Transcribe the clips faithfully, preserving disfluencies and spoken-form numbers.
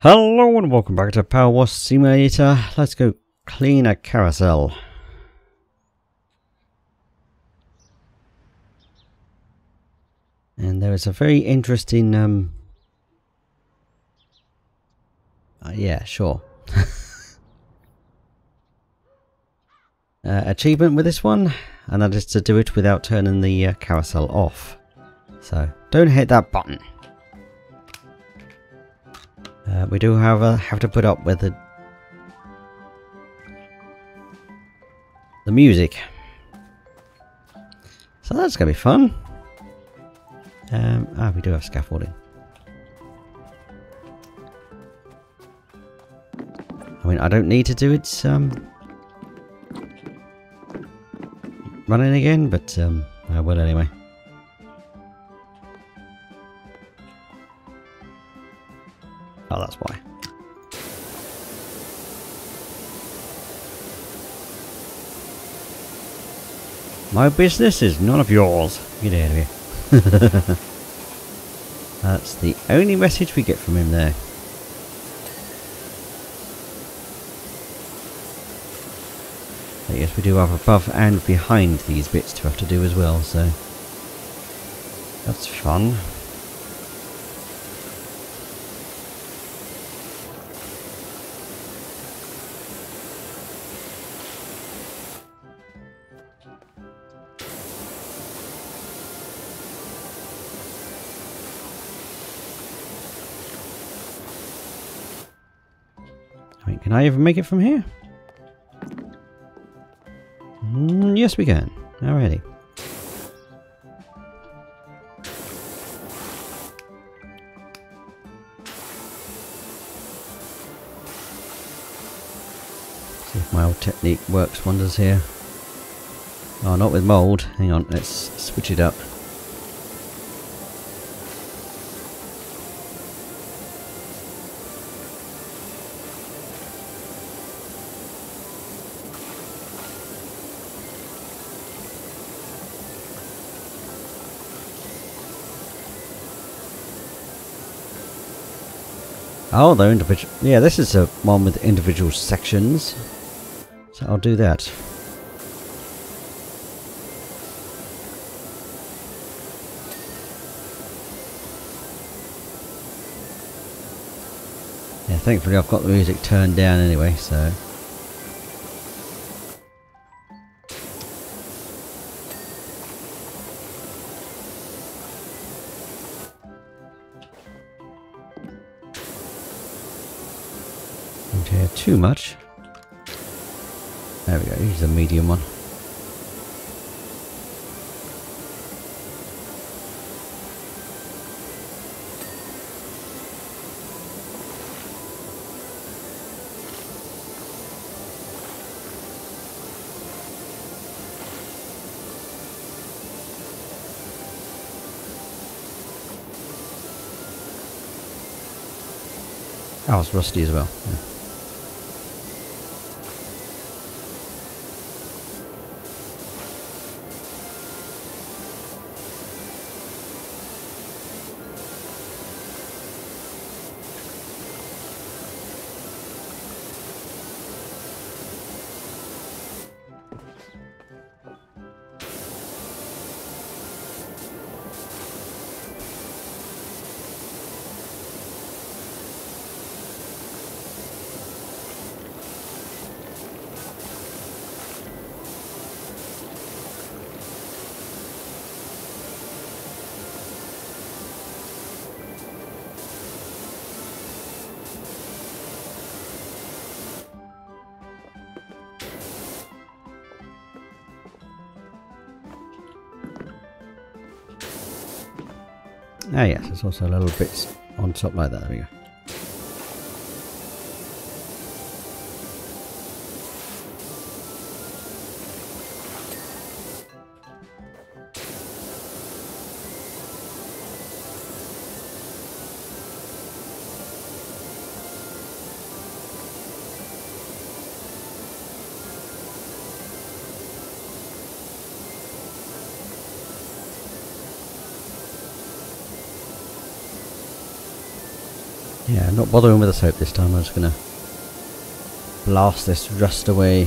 Hello and welcome back to PowerWash Simulator. Let's go clean a carousel. And there is a very interesting, um... Uh, yeah, sure. uh, achievement with this one, and that is to do it without turning the uh, carousel off. So, don't hit that button. Uh, we do however have to put up with the, the music. So that's going to be fun. Um, ah, we do have scaffolding. I mean, I don't need to do it um, running again, but um, I will anyway. Oh, that's why. My business is none of yours. Get out of here. That's the only message we get from him there. But yes, we do have above and behind these bits to have to do as well, so that's fun. Wait, can I even make it from here? Mm, yes, we can. Alrighty. See if my old technique works wonders here. Oh, not with mould. Hang on, let's switch it up. Oh, they're individual. Yeah, this is a one with individual sections. So I'll do that. Yeah, thankfully I've got the music turned down anyway, so. Don't hear too much. There we go, use the medium one. Oh, it's rusty as well. Yeah. Ah yes, there's also little bits on top like that. There we go. Yeah, I'm not bothering with the soap this time. I'm just gonna blast this rust away.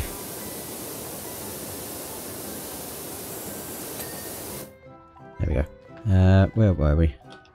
There we go. Uh, where were we?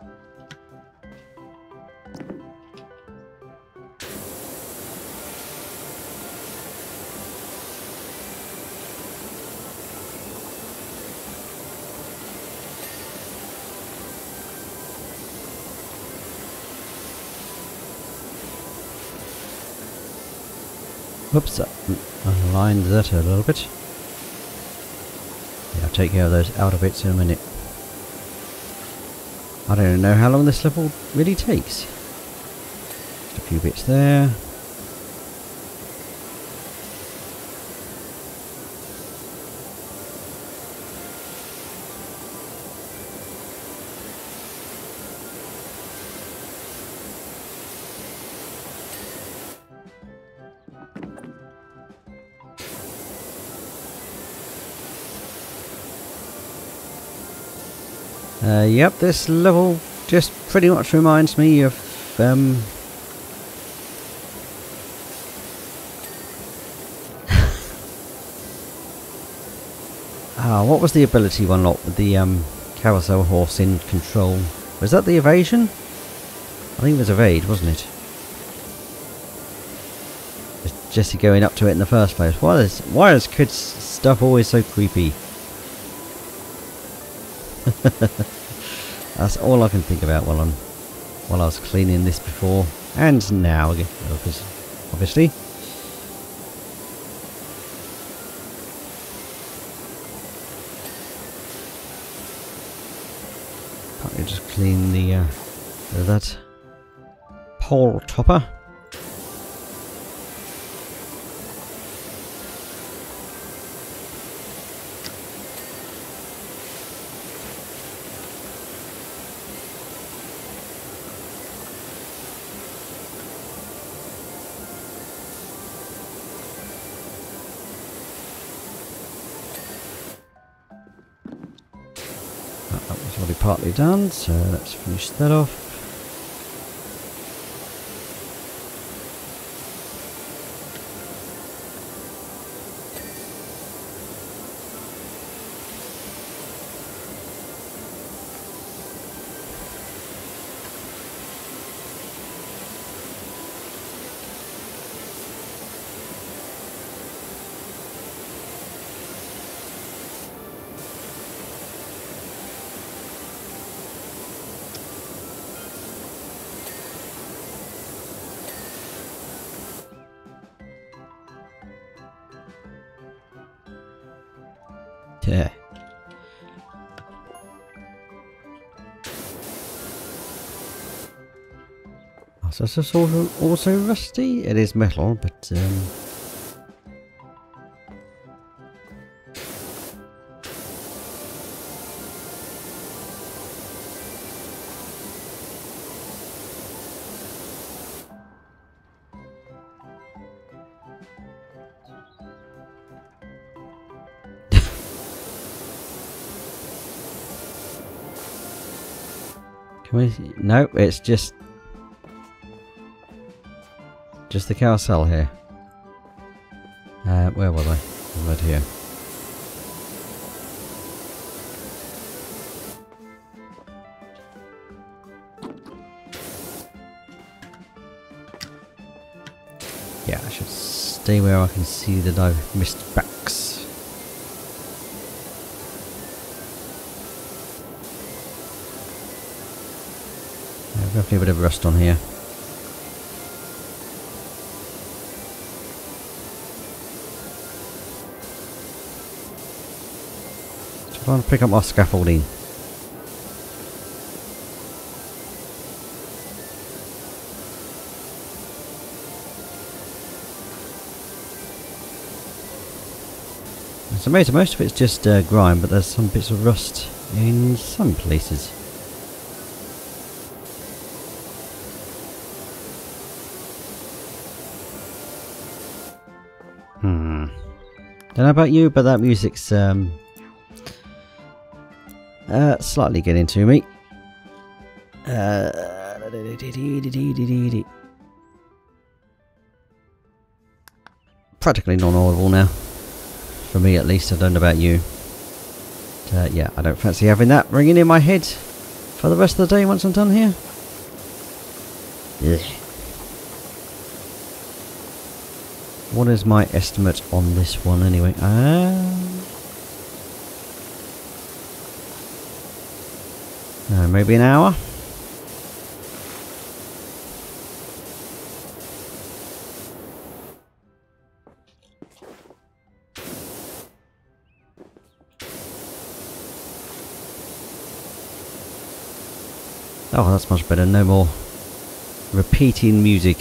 Whoops, I aligned that a little bit. Yeah, I'll take care of those outer bits in a minute. I don't even know how long this level really takes. Just a few bits there. Uh, yep, this level just pretty much reminds me of um, ah, what was the ability one lot with the um, carousel horse in control? Was that the evasion? I think it was evade, wasn't it? It's Jesse going up to it in the first place. Why is why is kids stuff always so creepy? That's all I can think about while I'm while I was cleaning this before and now, obviously. Can't just clean the uh, that pole topper. Already partly done, so let's finish that off. Yeah. Oh, so is this also, also rusty? It is metal, but um can we, no, it's just just the carousel here. Uh, where was I? Right here. Yeah, I should stay where I can see that I've missed backs. Yeah, definitely a bit of rust on here. Trying to pick up my scaffolding. It's amazing, most of it's just uh, grime, but there's some bits of rust in some places. Hmm. Don't know about you, but that music's um, uh, slightly getting to me. Uh, Practically non-audible now. For me at least, I don't know about you. But, uh, yeah, I don't fancy having that ringing in my head for the rest of the day once I'm done here. Ugh. What is my estimate on this one anyway? Ah, uh, maybe an hour. Oh, that's much better. No more repeating music.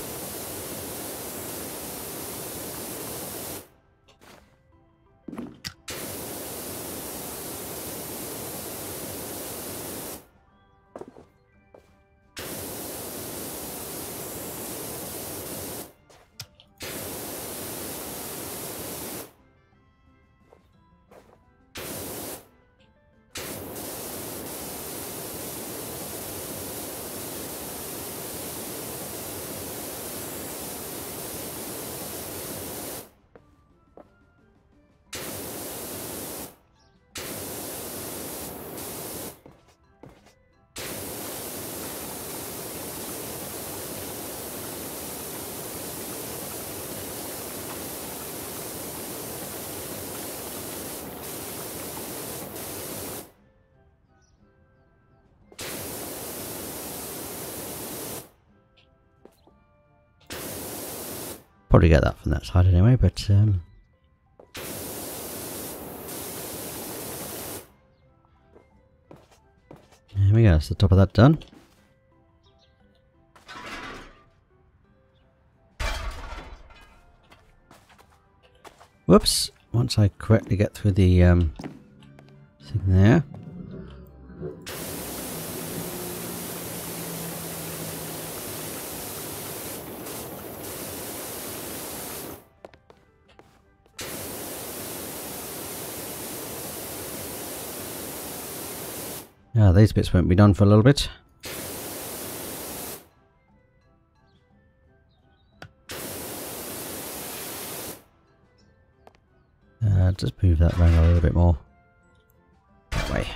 Probably get that from that side anyway, but um, there we go, that's the top of that done. Whoops, once I correctly get through the um, thing there. Ah, these bits won't be done for a little bit. Uh, just move that around a little bit more. That way.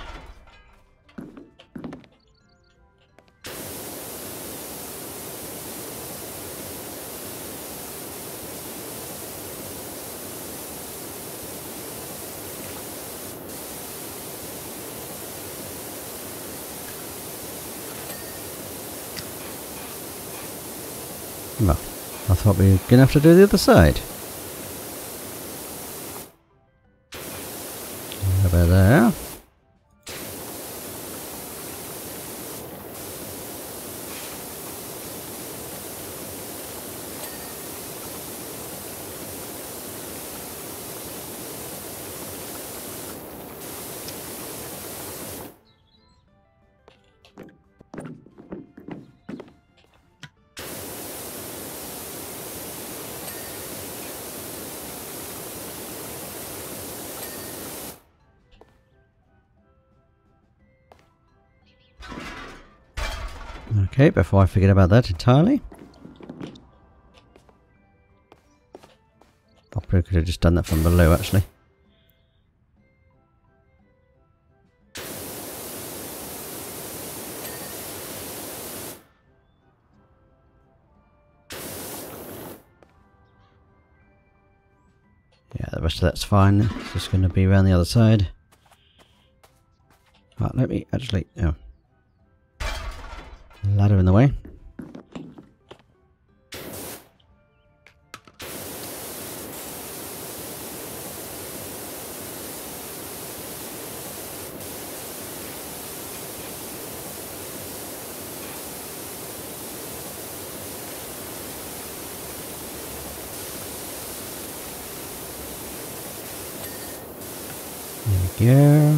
Well, I thought we were going to have to do the other side. Over there. Okay, before I forget about that entirely. I probably could have just done that from below actually. Yeah, the rest of that's fine. It's just going to be around the other side. Right, let me actually... Oh. Ladder in the way. There we go.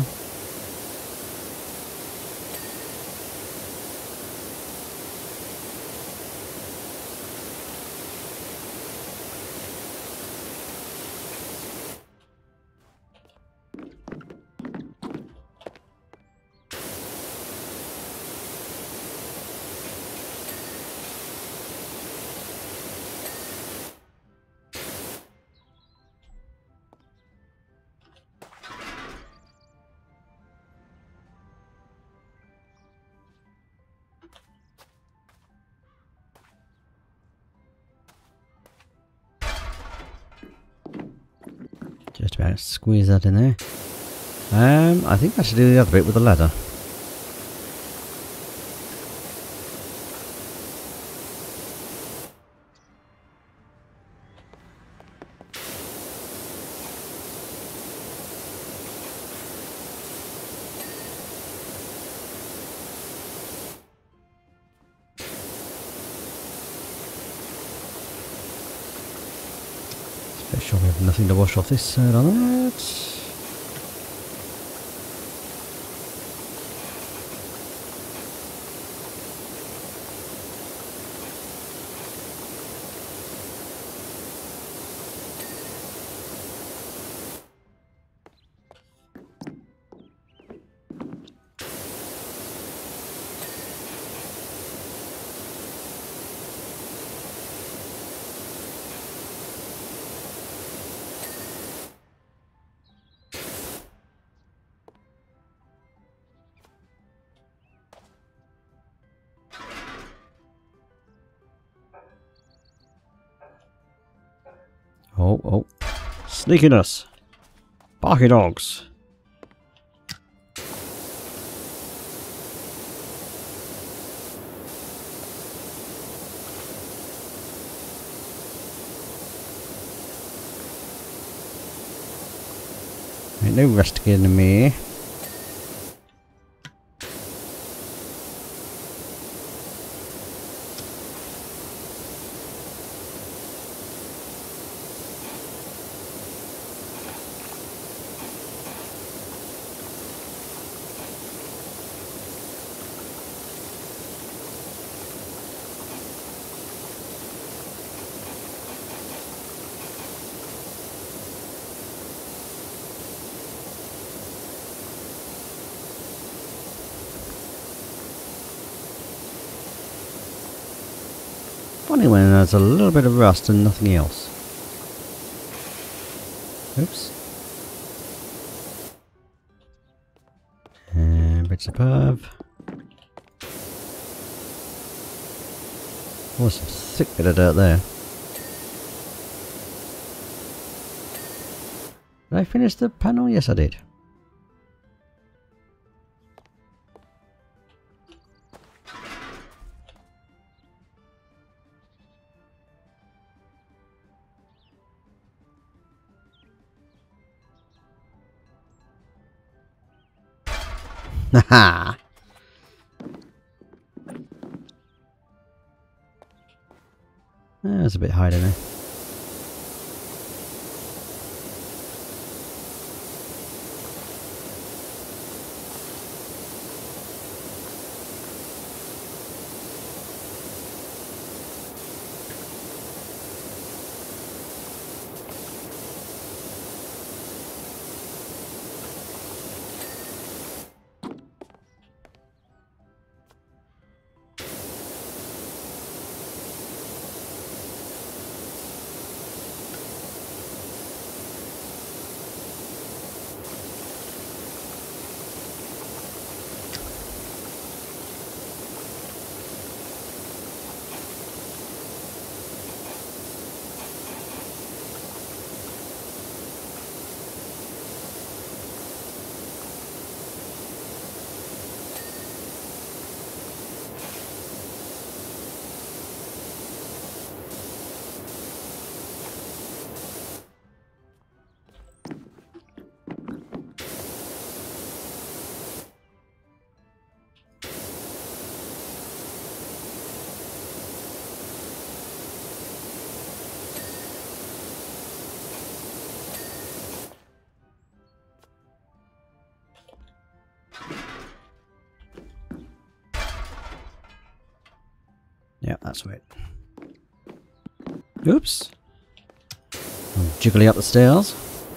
Just about squeeze that in there. Um, I think I should do the other bit with the ladder. Make sure we have nothing to wash off this side on that. Oh, oh. Sneakiness. Barky dogs. Ain't no rusticating me. Funny when there's a little bit of rust and nothing else. Oops. And bits above. Oh, some thick bit of dirt there. Did I finish the panel? Yes, I did. Haha! There's a bit hiding there. Yeah, that's right. Oops. I'm jiggly up the stairs.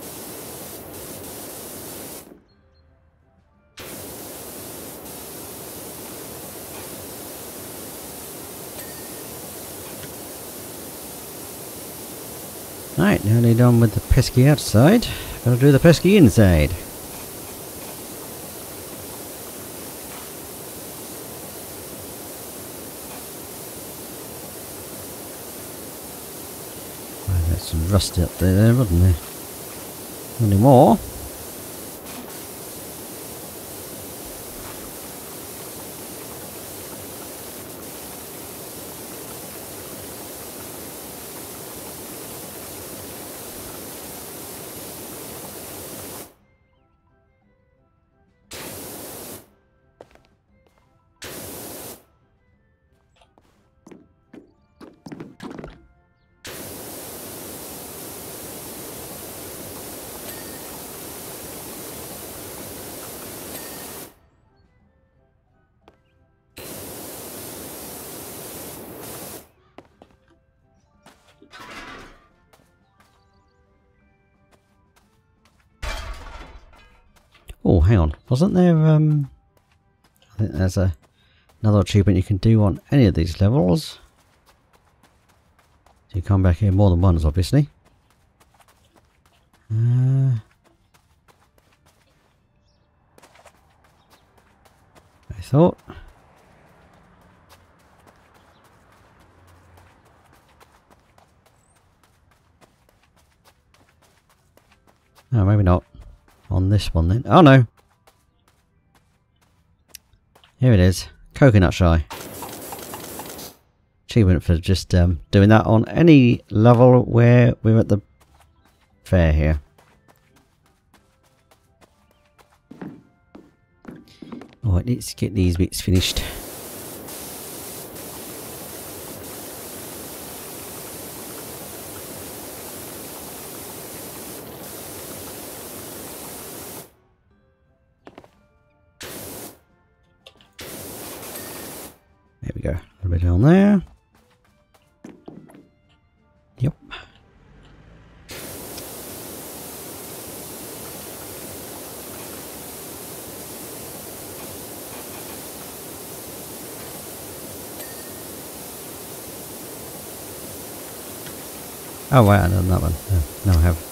Right, nearly done with the pesky outside. Gotta do the pesky inside. Some rusty up there, there, wasn't there? Any more? Oh, hang on. Wasn't there, um... I think there's a, another achievement you can do on any of these levels. So you come back here more than once, obviously. Uh, I thought. No, maybe not. On this one then. Oh no! Here it is. Coconut Shy. Achievement for just um, doing that on any level where we're at the fair here. Alright, let's get these bits finished. There we go. A little bit on there. Yep. Oh wait, I've done that one. No, no I have.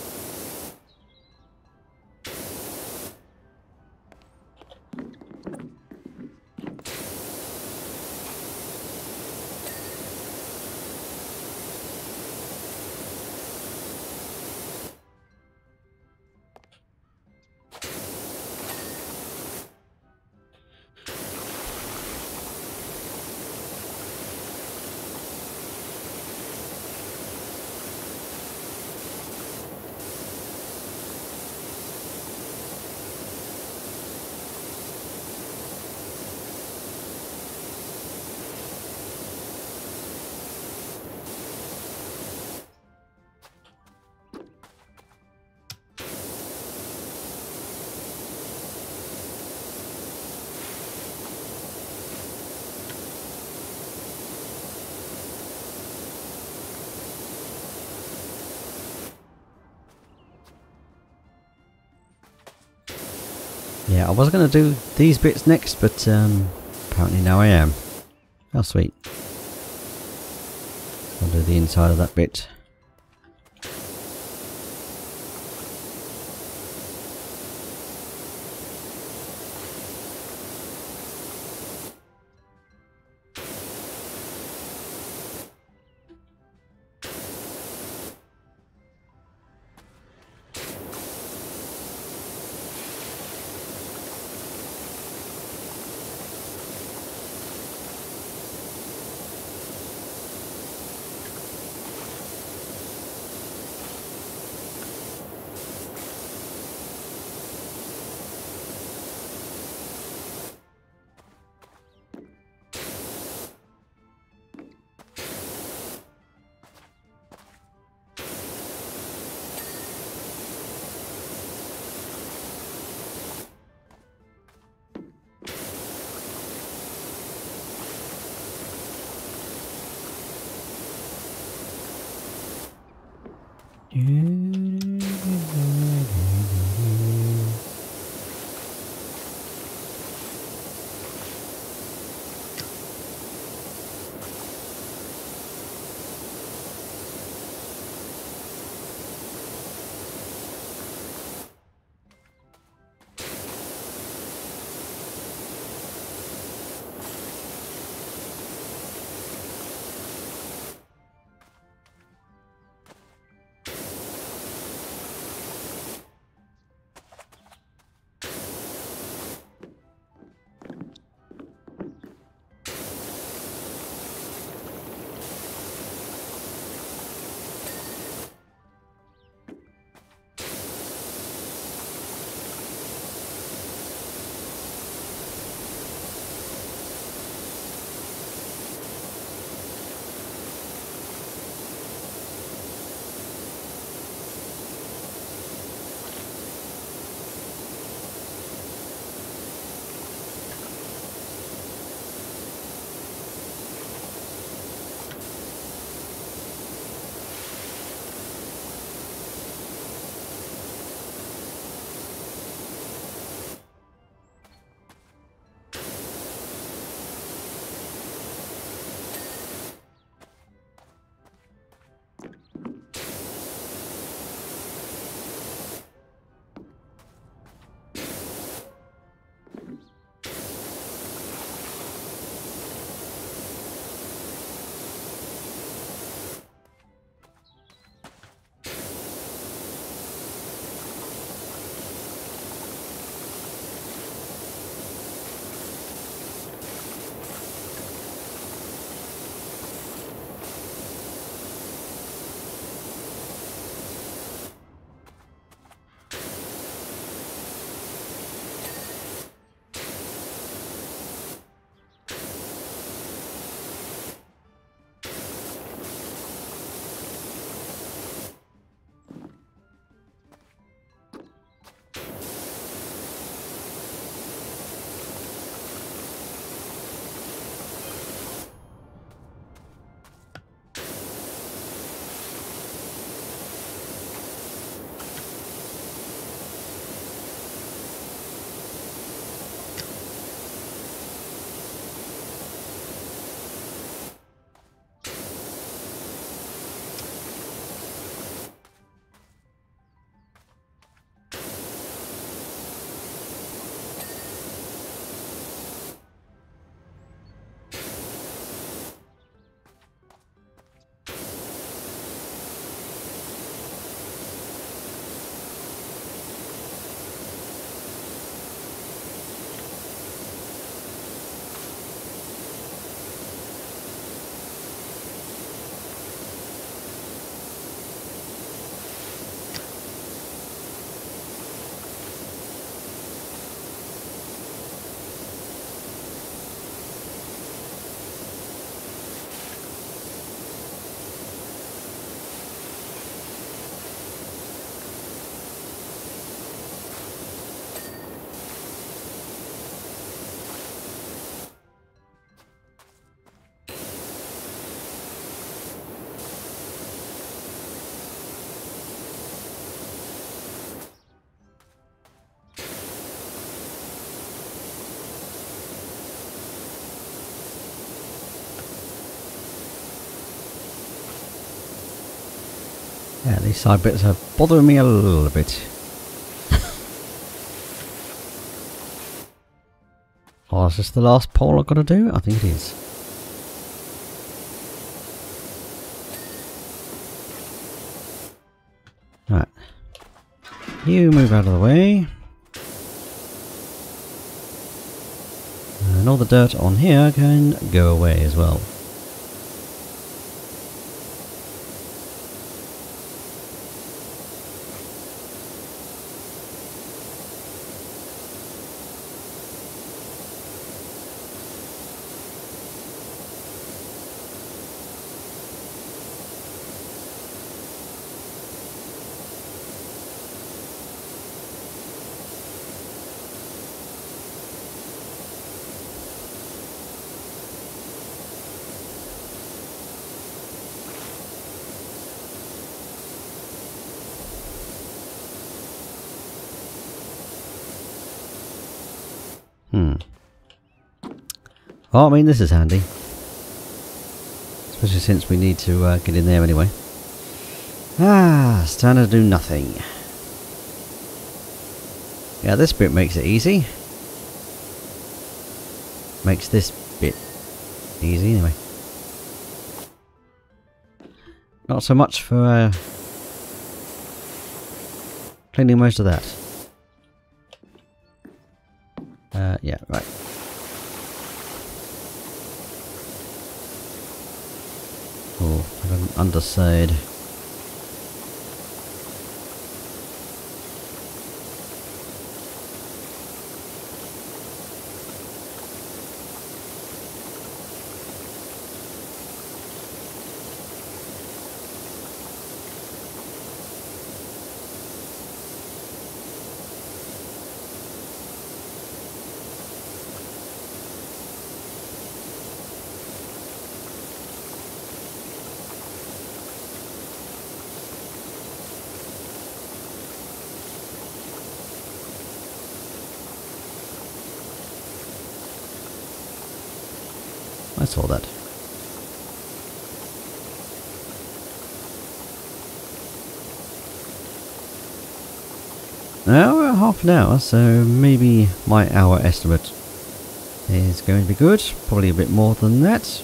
Yeah, I was going to do these bits next, but um, apparently now I am. How sweet. I'll do the inside of that bit. Yeah, these side bits are bothering me a little bit. Oh, is this the last pole I've got to do? I think it is. Right. You move out of the way. And all the dirt on here can go away as well. Hmm. Well, I mean, this is handy. Especially since we need to uh, get in there anyway. Ah, it's time to do nothing. Yeah, this bit makes it easy. Makes this bit easy anyway. Not so much for uh, cleaning most of that. Uh, yeah, right. Oh, I got an underside. I saw that. Now we're at half an hour, so maybe my hour estimate is going to be good. Probably a bit more than that.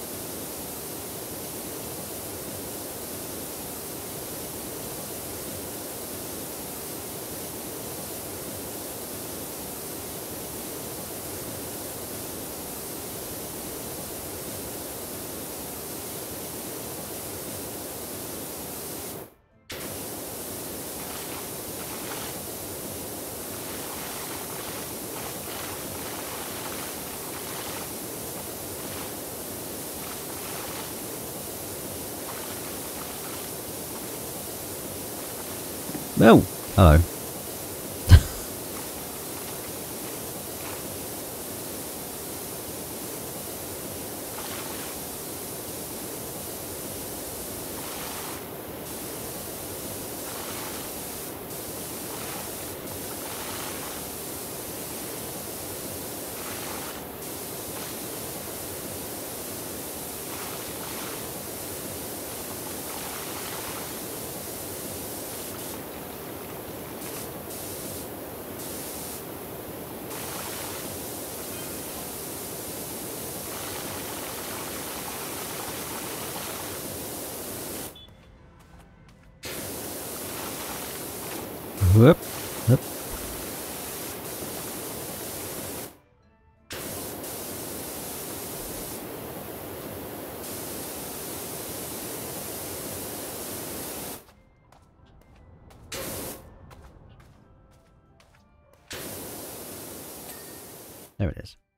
Oh, hello. Whoop, whoop. There it is.